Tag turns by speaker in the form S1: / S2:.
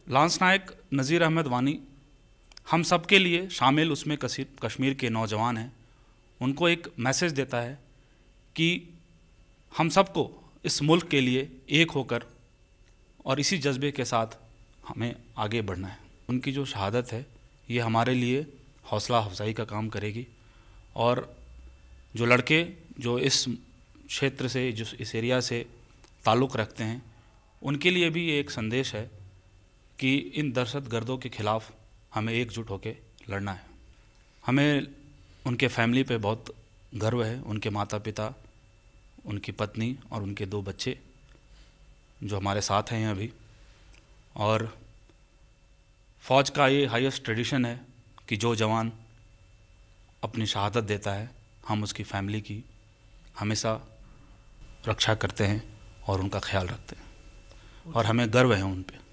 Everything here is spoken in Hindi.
S1: लांस नायक नज़ीर अहमद वानी हम सब के लिए शामिल, उसमें कश्मीर के नौजवान हैं, उनको एक मैसेज देता है कि हम सबको इस मुल्क के लिए एक होकर और इसी जज्बे के साथ हमें आगे बढ़ना है। उनकी जो शहादत है ये हमारे लिए हौसला अफजाई का काम करेगी, और जो लड़के जो इस क्षेत्र से, जो इस एरिया से ताल्लुक़ रखते हैं, उनके लिए भी ये एक संदेश है कि इन दहशतगर्दों के ख़िलाफ़ हमें एकजुट होकर लड़ना है। हमें उनके फैमिली पे बहुत गर्व है, उनके माता पिता, उनकी पत्नी और उनके 2 बच्चे जो हमारे साथ हैं अभी। और फ़ौज का ये हाईएस्ट ट्रेडिशन है कि जो जवान अपनी शहादत देता है, हम उसकी फैमिली की हमेशा रक्षा करते हैं और उनका ख्याल रखते हैं, और हमें गर्व है उन पे।